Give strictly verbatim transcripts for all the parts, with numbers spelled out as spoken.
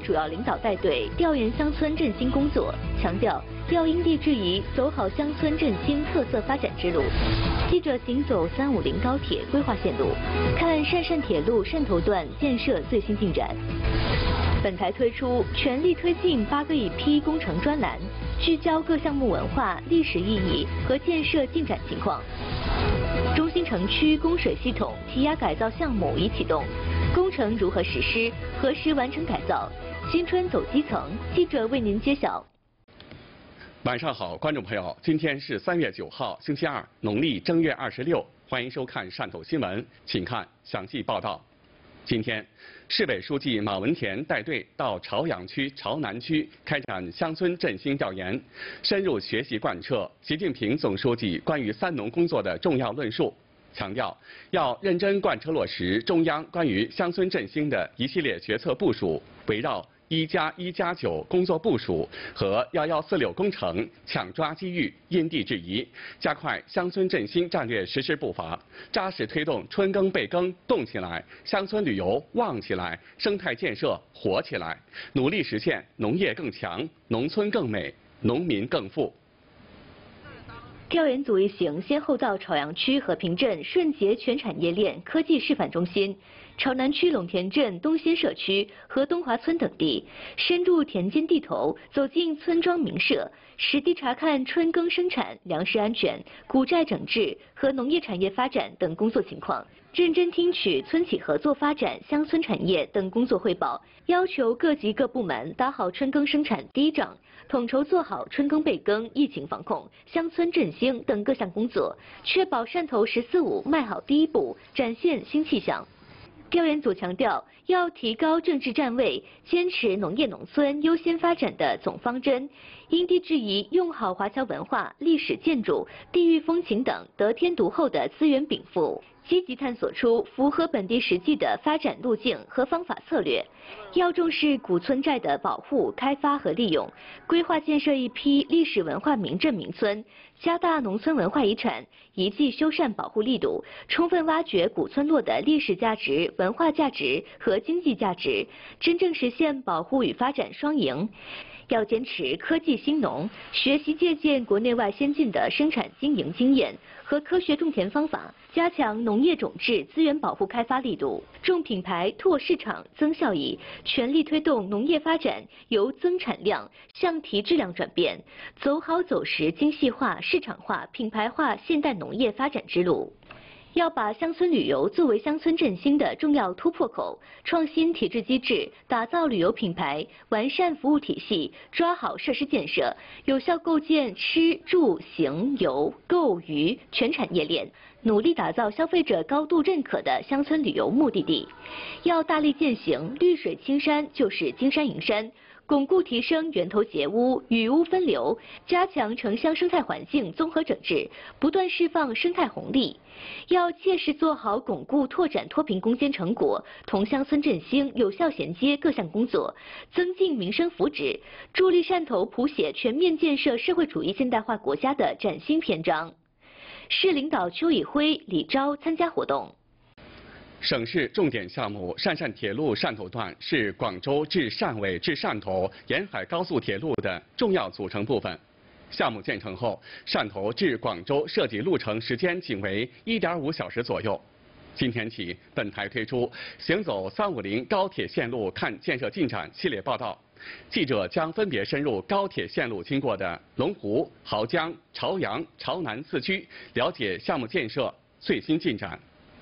主要领导带队调研乡村振兴工作，强调要因地制宜，走好乡村振兴特色发展之路。记者行走三五零高铁规划线路，看汕汕铁路汕头段建设最新进展。本台推出全力推进八个一批工程专栏，聚焦各项目文化、历史意义和建设进展情况。中心城区供水系统提压改造项目已启动，工程如何实施？何时完成改造？新春走基层，记者为您揭晓。 晚上好，观众朋友，今天是三月九号，星期二，农历正月二十六，欢迎收看汕头新闻，请看详细报道。今天，市委书记马文田带队到朝阳区、朝南区开展乡村振兴调研，深入学习贯彻习近平总书记关于三农工作的重要论述，强调要认真贯彻落实中央关于乡村振兴的一系列决策部署，围绕一加一加九工作部署和幺幺四六工程，抢抓机遇，因地制宜，加快乡村振兴战略实施步伐，扎实推动春耕备耕动起来，乡村旅游旺起来，生态建设活起来，努力实现农业更强、农村更美、农民更富。 调研组一行先后到朝阳区和平镇顺捷全产业链科技示范中心、朝南区龙田镇东新社区和东华村等地，深入田间地头，走进村庄民社，实地查看春耕生产、粮食安全、股债整治和农业产业发展等工作情况，认真听取村企合作发展、乡村产业等工作汇报，要求各级各部门打好春耕生产第一仗，统筹做好春耕备耕、疫情防控、乡村振兴等各项工作，确保汕头“十四五”迈好第一步，展现新气象。调研组强调，要提高政治站位，坚持农业农村优先发展的总方针，因地制宜用好华侨文化、历史建筑、地域风情等得天独厚的资源禀赋，积极探索出符合本地实际的发展路径和方法策略。要重视古村寨的保护、开发和利用，规划建设一批历史文化名镇名村，加大农村文化遗产遗迹修缮保护力度，充分挖掘古村落的历史价值、文化价值和经济价值，真正实现保护与发展双赢。要坚持科技兴农，学习借鉴国内外先进的生产经营经验和科学种田方法，加强农业种质资源保护开发力度，重品牌、拓市场、增效益，全力推动农业发展由增产量向提质量转变，走好走实精细化、市场化、品牌化现代农业发展之路。要把乡村旅游作为乡村振兴的重要突破口，创新体制机制，打造旅游品牌，完善服务体系，抓好设施建设，有效构建吃住行游购娱全产业链，努力打造消费者高度认可的乡村旅游目的地。要大力践行绿水青山就是金山银山，巩固提升源头截污、雨污分流，加强城乡生态环境综合整治，不断释放生态红利。要切实做好巩固拓展脱贫攻坚成果、同乡村振兴有效衔接各项工作，增进民生福祉，助力汕头谱写全面建设社会主义现代化国家的崭新篇章。市领导邱以辉、李钊参加活动。 省市重点项目汕汕铁路汕头段是广州至汕尾至汕头沿海高速铁路的重要组成部分。项目建成后，汕头至广州设计路程时间仅为 一点五小时左右。今天起，本台推出“行走三五零高铁线路看建设进展”系列报道，记者将分别深入高铁线路经过的龙湖、濠江、朝阳、朝南四区，了解项目建设最新进展。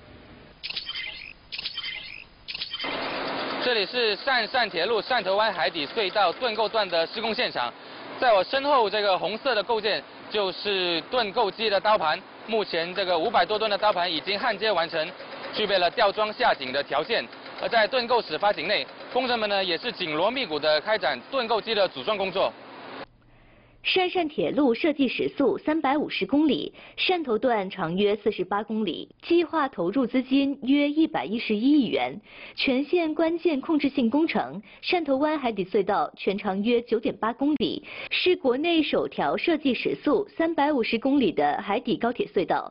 这里是汕汕铁路汕头湾海底隧道盾构段的施工现场，在我身后这个红色的构件就是盾构机的刀盘，目前这个五百多吨的刀盘已经焊接完成，具备了吊装下井的条件。而在盾构始发井内，工人们呢也是紧锣密鼓地开展盾构机的组装工作。 汕汕铁路设计时速三百五十公里，汕头段长约四十八公里，计划投入资金约一百一十一亿元。全线关键控制性工程汕头湾海底隧道全长约九点八公里，是国内首条设计时速三百五十公里的海底高铁隧道。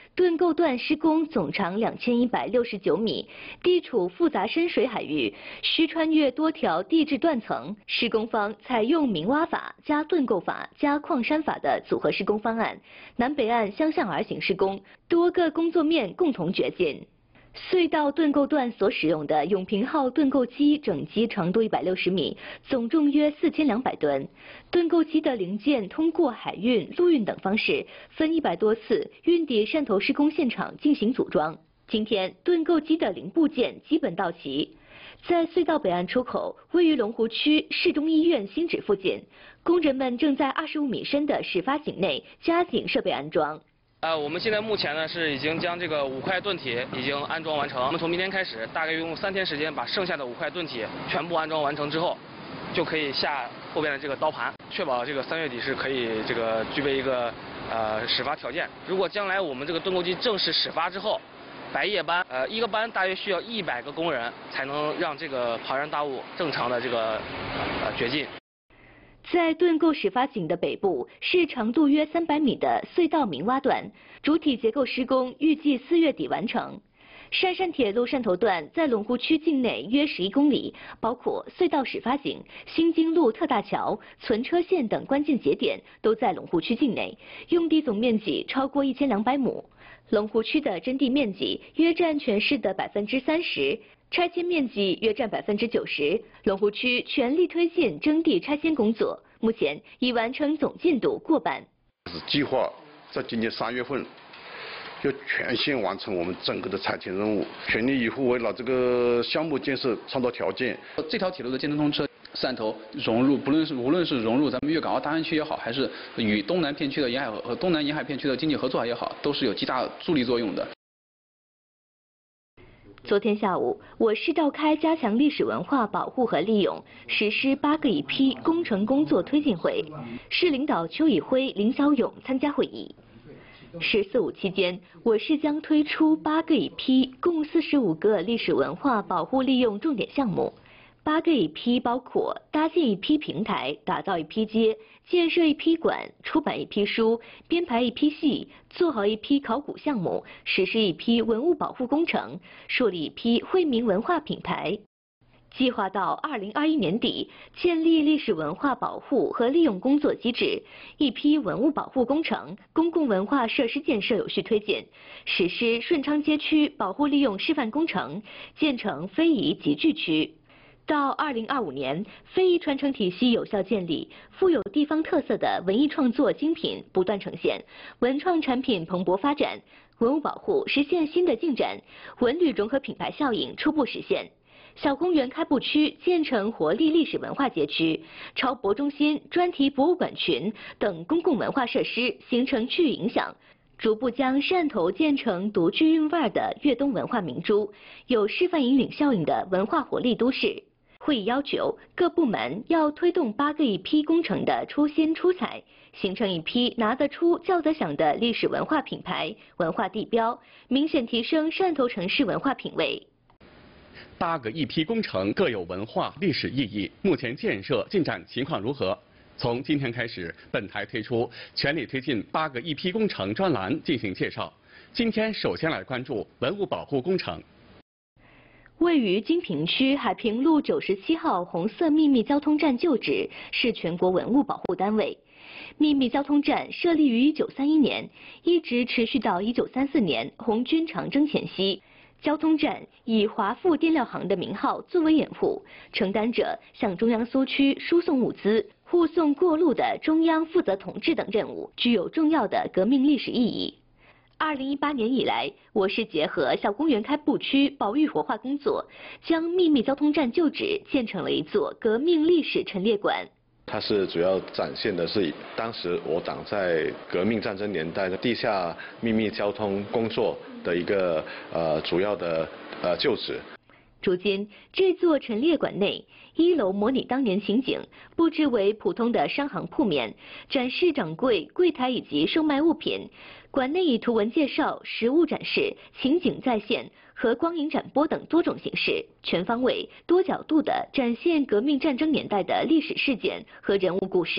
盾构段施工总长两千一百六十九米，地处复杂深水海域，需穿越多条地质断层。施工方采用明挖法加盾构法加矿山法的组合施工方案，南北岸相向而行施工，多个工作面共同掘进。隧道盾构段所使用的永平号盾构机整机长度一百六十米，总重约四千两百吨。盾构机的零件通过海运、陆运等方式，分一百多次运抵汕头施工现场进行组装。今天，盾构机的零部件基本到齐。在隧道北岸出口，位于龙湖区市中医院新址附近，工人们正在二十五米深的始发井内加紧设备安装。 呃，我们现在目前呢是已经将这个五块盾体已经安装完成。我们从明天开始，大概用三天时间把剩下的五块盾体全部安装完成之后，就可以下后边的这个刀盘，确保这个三月底是可以这个具备一个呃始发条件。如果将来我们这个盾构机正式始发之后，白夜班，呃，一个班大约需要一百个工人才能让这个庞然大物正常的这个呃掘进。 在盾构始发井的北部是长度约三百米的隧道明挖段，主体结构施工预计四月底完成。汕汕铁路汕头段在龙湖区境内约十一公里，包括隧道始发井、新津路特大桥、存车线等关键节点都在龙湖区境内，用地总面积超过一千两百亩。龙湖区的征地面积约占全市的百分之三十。拆迁面积约占百分之九十，龙湖区全力推进征地拆迁工作，目前已完成总进度过半。 是计划在今年三月份就全线完成我们整个的拆迁任务，全力以赴为了这个项目建设创造条件。 这条铁路的建成通车，汕头融入，不论是无论是融入咱们粤港澳大湾区也好，还是与东南片区的沿海和东南沿海片区的经济合作也好，都是有极大助力作用的。 昨天下午，我市召开加强历史文化保护和利用实施八个一批工程工作推进会，市领导邱以辉、林小勇参加会议。十四五期间，我市将推出八个一批，共四十五个历史文化保护利用重点项目。八个一批包括搭建一批平台，打造一批街，建设一批馆，出版一批书，编排一批戏，做好一批考古项目，实施一批文物保护工程，树立一批惠民文化品牌。计划到二零二一年底建立历史文化保护和利用工作机制，一批文物保护工程、公共文化设施建设有序推进，实施顺昌街区保护利用示范工程，建成非遗集聚区。到二零二五年，非遗传承体系有效建立，富有地方特色的文艺创作精品不断呈现，文创产品蓬勃发展，文物保护实现新的进展，文旅融合品牌效应初步实现。小公园开埠区建成活力历史文化街区，超博中心、专题博物馆群等公共文化设施形成区域影响，逐步将汕头建成独具韵味的粤东文化明珠，有示范引领效应的文化活力都市。会议要求各部门要推动八个一批工程的出新出彩，形成一批拿得出、叫得响的历史文化品牌、文化地标，明显提升汕头城市文化品位。 八个一批工程各有文化历史意义，目前建设进展情况如何？从今天开始，本台推出全力推进八个一批工程专栏进行介绍。今天首先来关注文物保护工程。 位于金平区海平路九十七号红色秘密交通站旧址是全国文物保护单位。秘密交通站设立于一九三一年，一直持续到一九三四年红军长征前夕。交通站以华富电料行的名号作为掩护，承担着向中央苏区输送物资、护送过路的中央负责统治等任务，具有重要的革命历史意义。二零一八年以来，我市结合小公园开埠区保育活化工作，将秘密交通站旧址建成了一座革命历史陈列馆。 它是主要展现的是当时我党在革命战争年代的地下秘密交通工作的一个呃主要的呃旧址。 如今，这座陈列馆内，一楼模拟当年情景，布置为普通的商行铺面，展示掌柜、柜台以及售卖物品。馆内以图文介绍、实物展示、情景再现和光影展播等多种形式，全方位、多角度地展现革命战争年代的历史事件和人物故事。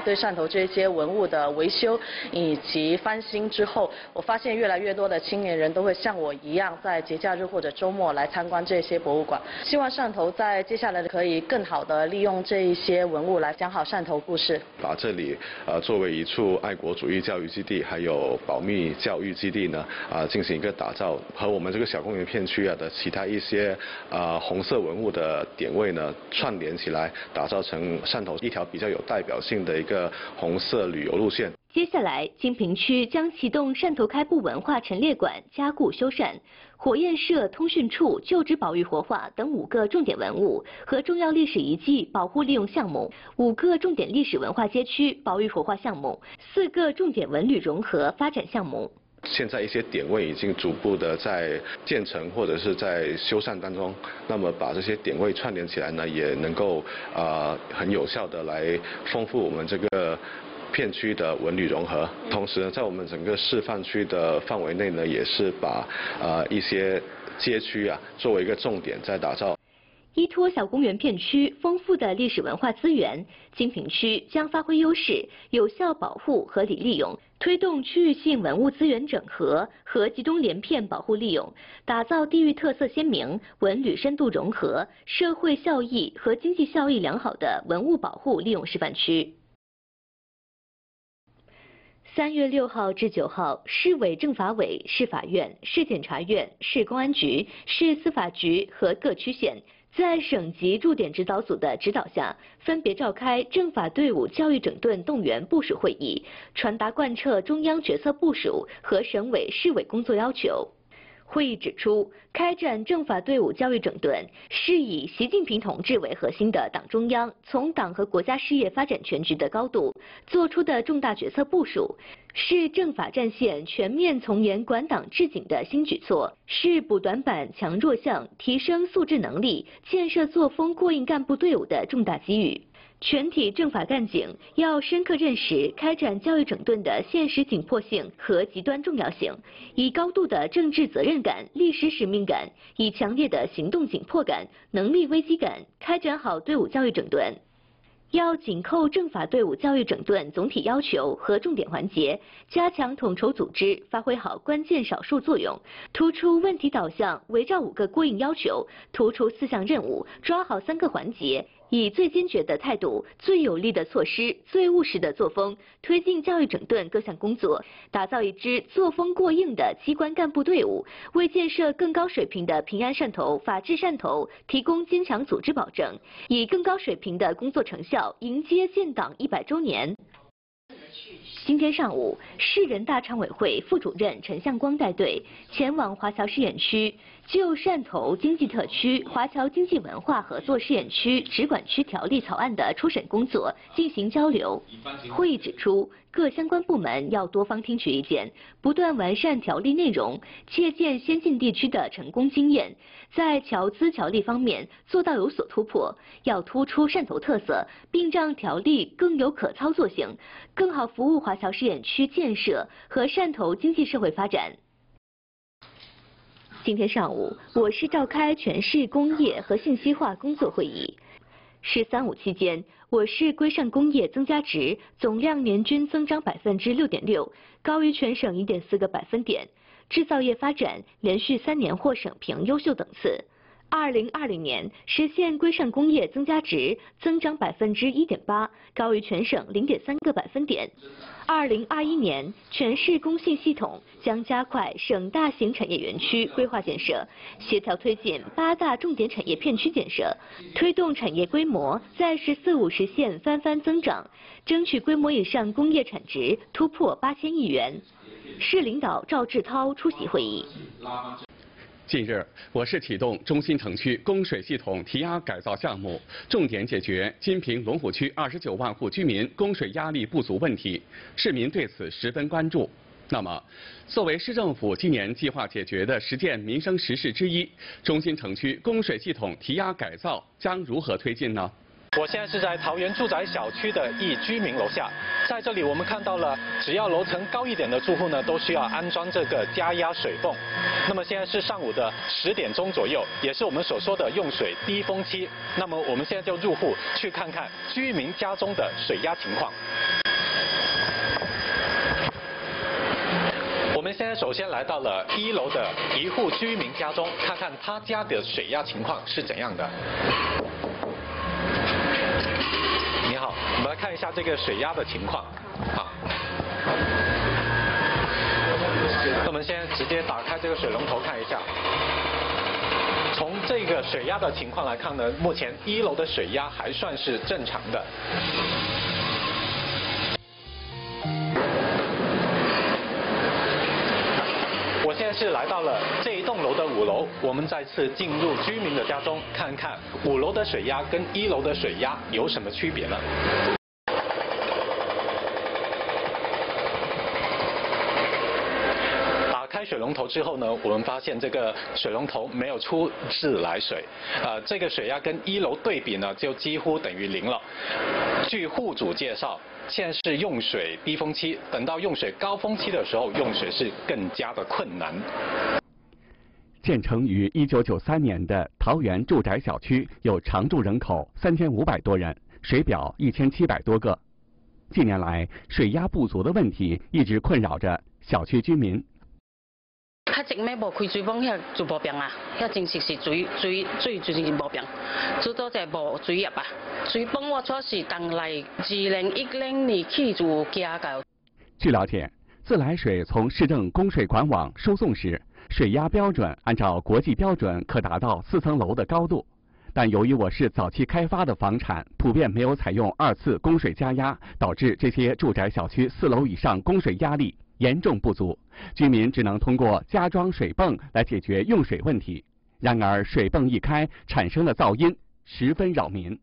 对汕头这些文物的维修以及翻新之后，我发现越来越多的青年人都会像我一样，在节假日或者周末来参观这些博物馆。希望汕头在接下来可以更好的利用这一些文物来讲好汕头故事， 把这里呃作为一处爱国主义教育基地，还有保密教育基地呢啊、呃、进行一个打造，和我们这个小公园片区啊的其他一些啊、呃、红色文物的点位呢串联起来，打造成汕头一条比较有代表性的一个红色旅游路线。 接下来，金平区将启动汕头开埠文化陈列馆加固修缮，火焰社、通讯处旧址保育活化等五个重点文物和重要历史遗迹保护利用项目，五个重点历史文化街区保育活化项目，四个重点文旅融合发展项目。 现在一些点位已经逐步的在建成或者是在修缮当中，那么把这些点位串联起来呢，也能够呃很有效的来丰富我们这个片区的文旅融合。同时呢，在我们整个示范区的范围内呢，也是把呃一些街区啊作为一个重点在打造。 依托小公园片区丰富的历史文化资源，金平区将发挥优势，有效保护、合理利用，推动区域性文物资源整合和集中连片保护利用，打造地域特色鲜明、文旅深度融合、社会效益和经济效益良好的文物保护利用示范区。三月六号至九号，市委政法委、市法院、市检察院、市公安局、市司法局和各区县在省级驻点指导组的指导下，分别召开政法队伍教育整顿动员部署会议，传达贯彻中央决策部署和省委市委工作要求。会议指出，开展政法队伍教育整顿是以习近平同志为核心的党中央从党和国家事业发展全局的高度作出的重大决策部署，是政法战线全面从严管党治警的新举措，是补短板、强弱项、提升素质能力、建设作风过硬干部队伍的重大机遇。全体政法干警要深刻认识开展教育整顿的现实紧迫性和极端重要性，以高度的政治责任感、历史使命感，以强烈的行动紧迫感、能力危机感，开展好队伍教育整顿。要紧扣政法队伍教育整顿总体要求和重点环节，加强统筹组织，发挥好关键少数作用，突出问题导向，围绕五个过硬要求，突出四项任务，抓好三个环节，以最坚决的态度、最有力的措施、最务实的作风，推进教育整顿各项工作，打造一支作风过硬的机关干部队伍，为建设更高水平的平安汕头、法治汕头提供坚强组织保证，以更高水平的工作成效迎接建党一百周年。今天上午，市人大常委会副主任陈向光带队前往华侨试验区，就汕头经济特区华侨经济文化合作试验区直管区条例草案的初审工作进行交流。会议指出，各相关部门要多方听取意见，不断完善条例内容，借鉴先进地区的成功经验，在侨资条例方面做到有所突破，要突出汕头特色，并让条例更有可操作性，更好服务华侨试验区建设和汕头经济社会发展。今天上午，我市召开全市工业和信息化工作会议。“十三五”期间，我市规上工业增加值总量年均增长百分之六点六，高于全省一点四个百分点。制造业发展连续三年获省评优秀等次。二零二零年实现规上工业增加值增长百分之一点八，高于全省零点三个百分点。二零二一年，全市工信系统将加快省大型产业园区规划建设，协调推进八大重点产业片区建设，推动产业规模在“十四五”实现翻番增长，争取规模以上工业产值突破八千亿元。市领导赵志涛出席会议。 近日，我市启动中心城区供水系统提压改造项目，重点解决金平龙虎区二十九万户居民供水压力不足问题，市民对此十分关注。那么，作为市政府今年计划解决的十件民生实事之一，中心城区供水系统提压改造将如何推进呢？ 我现在是在桃园住宅小区的一居民楼下，在这里我们看到了，只要楼层高一点的住户呢，都需要安装这个加压水泵。那么现在是上午的十点钟左右，也是我们所说的用水低峰期。那么我们现在就入户去看看居民家中的水压情况。我们现在首先来到了一楼的一户居民家中，看看他家的水压情况是怎样的。你好，我们来看一下这个水压的情况。好，那我们现在直接打开这个水龙头看一下。从这个水压的情况来看呢，目前一楼的水压还算是正常的。我现在是来到了这一栋楼的五楼，我们再次进入居民的家中，看看五楼的水压跟一楼的水压有什么区别呢？打开水龙头之后呢，我们发现这个水龙头没有出自来水，呃，这个水压跟一楼对比呢，就几乎等于零了。据户主介绍，现在是用水低峰期，等到用水高峰期的时候，用水是更加的困难。 建成于一九九三年的桃园住宅小区有常住人口三千五百多人，水表一千七百多个。近年来，水压不足的问题一直困扰着小区居民。 较前暝无开水泵，遐就无病啊，遐真实是水水水最真是无病，最多就无水压啊。水泵我说是当来二零一零年起就加到。 据了解，自来水从市政供水管网输送时，水压标准按照国际标准可达到四层楼的高度，但由于我市早期开发的房产普遍没有采用二次供水加压，导致这些住宅小区四楼以上供水压力严重不足，居民只能通过加装水泵来解决用水问题。然而，水泵一开，产生的噪音十分扰民。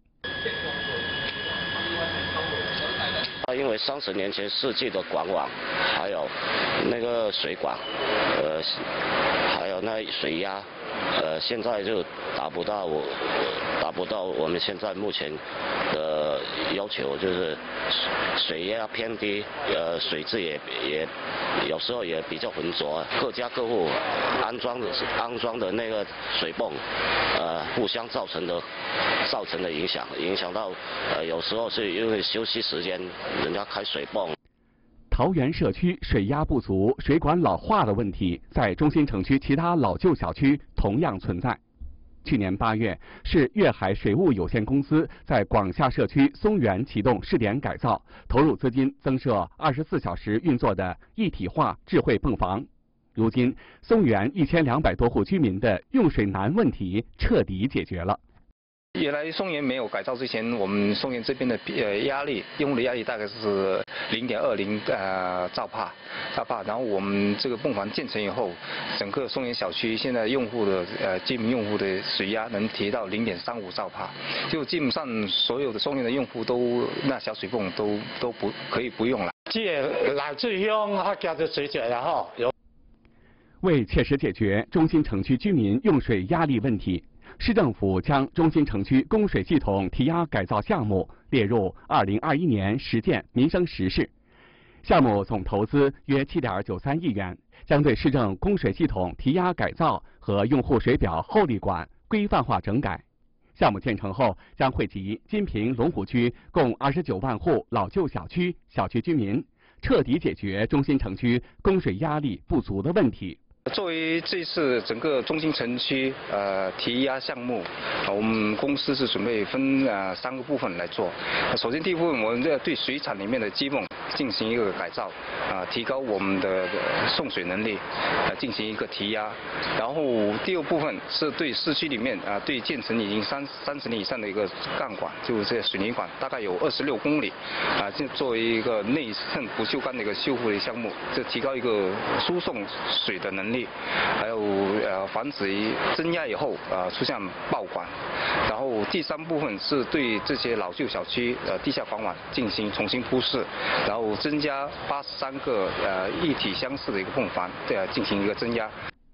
因为三十年前设计的管网，还有那个水管，呃，还有那水压，呃，现在就达不到我达不到我们现在目前的要求，就是水压偏低，呃，水质也也有时候也比较浑浊，各家各户安装的安装的那个水泵，呃，互相造成的造成的影响，影响到呃有时候是因为休息时间，人家开水泵。 桃园社区水压不足、水管老化的问题，在中心城区其他老旧小区同样存在。去年八月，市粤海水务有限公司在广厦社区松园启动试点改造，投入资金增设二十四小时运作的一体化智慧泵房。如今，松园一千两百多户居民的用水难问题彻底解决了。 原来松原没有改造之前，我们松原这边的呃压力，用户的压力大概是零点二零呃兆帕，兆帕。然后我们这个泵房建成以后，整个松原小区现在用户的呃居民用户的水压能提到零点三五兆帕，就基本上所有的松原的用户都那小水泵都都不可以不用了。 这来自乡客家的水节然后有。 为切实解决中心城区居民用水压力问题，市政府将中心城区供水系统提压改造项目列入二零二一年十件民生实事。项目总投资约七点九三亿元，将对市政供水系统提压改造和用户水表后立管规范化整改。项目建成后，将惠及金平龙湖区共二十九万户老旧小区小区居民，彻底解决中心城区供水压力不足的问题。 作为这次整个中心城区呃提压项目，我们公司是准备分呃三个部分来做。首先第一部分，我们在对水厂里面的基泵进行一个改造，啊，提高我们的送水能力，啊，进行一个提压。然后第二部分是对市区里面啊，对建成已经三三十年以上的一个干管，就是这水泥管，大概有二十六公里，啊，这作为一个内衬不锈钢的一个修复的项目，这提高一个输送水的能力。还有呃防止增压以后呃出现爆管，然后第三部分是对这些老旧小区呃地下管网进行重新铺设，然后增加八十三个呃一体相似的一个泵房，对、呃、进行一个增压。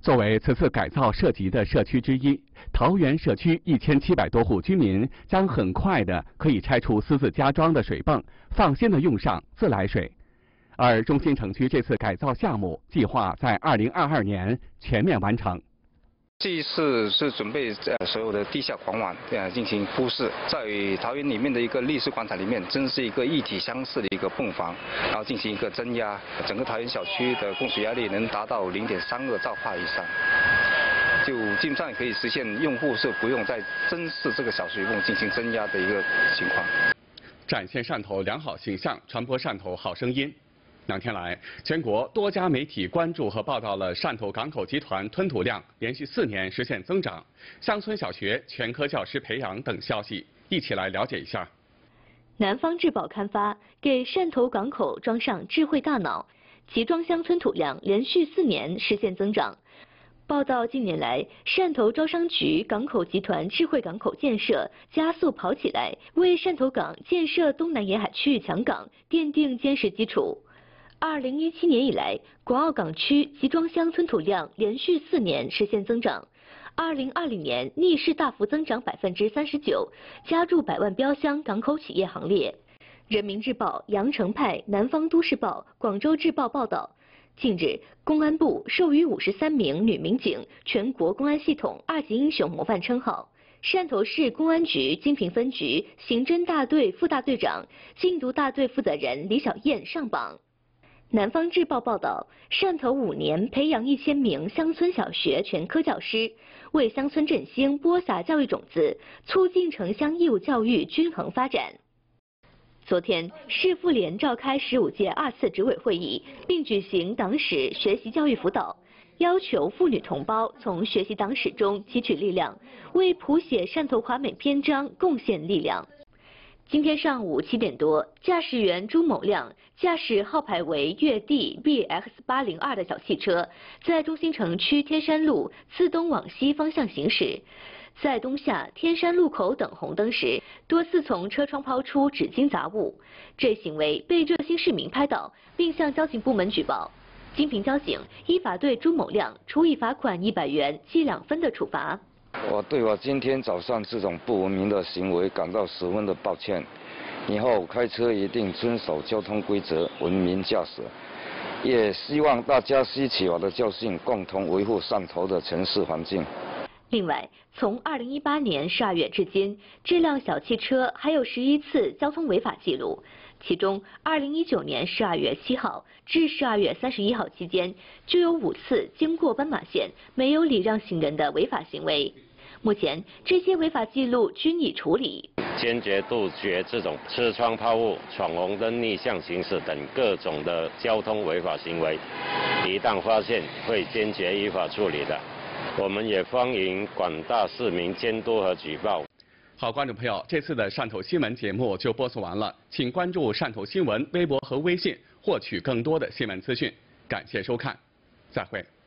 作为此次改造涉及的社区之一，桃园社区一千七百多户居民将很快的可以拆除私自加装的水泵，放心的用上自来水。而中心城区这次改造项目计划在二零二二年全面完成。 这一次是准备呃所有的地下管网呃进行铺设，在桃园里面的一个历史广场里面，真是一个一体相似的一个泵房，然后进行一个增压，整个桃园小区的供水压力能达到零点三二兆帕以上，就基本上可以实现用户是不用再珍视这个小水泵进行增压的一个情况。 展现汕头良好形象，传播汕头好声音。两天来，全国多家媒体关注和报道了汕头港口集团吞吐量连续四年实现增长、乡村小学全科教师培养等消息，一起来了解一下。 南方日报刊发，给汕头港口装上智慧大脑，集装箱吞吐量连续四年实现增长。报道近年来，汕头招商局港口集团智慧港口建设加速跑起来，为汕头港建设东南沿海区域强港奠定坚实基础。二零一七年以来，广澳港区集装箱吞吐量连续四年实现增长，二零二零年逆势大幅增长百分之三十九，加入百万标箱港口企业行列。人民日报、羊城派、南方都市报、广州日报报道，近日，公安部授予五十三名女民警全国公安系统二级英雄模范称号。汕头市公安局金平分局刑侦大队副大队长、禁毒大队负责人李小燕上榜。南方日报报道，汕头五年培养一千名乡村小学全科教师，为乡村振兴播撒教育种子，促进城乡义务教育均衡发展。昨天，市妇联召开十五届二次执委会议，并举行党史学习教育辅导，要求妇女同胞从学习党史中汲取力量，为谱写汕头华美篇章贡献力量。今天上午七点多，驾驶员朱某亮驾驶号牌为粤 D B X 八零二的小汽车，在中心城区天山路自东往西方向行驶。在东下天山路口等红灯时，多次从车窗抛出纸巾杂物，这行为被热心市民拍到，并向交警部门举报。金平交警依法对朱某亮处以罚款一百元、记两分的处罚。 我对我今天早上这种不文明的行为感到十分的抱歉，以后开车一定遵守交通规则，文明驾驶。也希望大家吸取我的教训，共同维护汕头的城市环境。 另外，从二零一八年十二月至今，这辆小汽车还有十一次交通违法记录，其中二零一九年十二月七号至十二月三十一号期间，就有五次经过斑马线没有礼让行人的违法行为。目前，这些违法记录均已处理。 坚决杜绝这种车窗抛物、闯红灯、逆向行驶等各种的交通违法行为，一旦发现会坚决依法处理的。我们也欢迎广大市民监督和举报。 好，观众朋友，这次的汕头新闻节目就播送完了，请关注汕头新闻微博和微信，获取更多的新闻资讯。感谢收看，再会。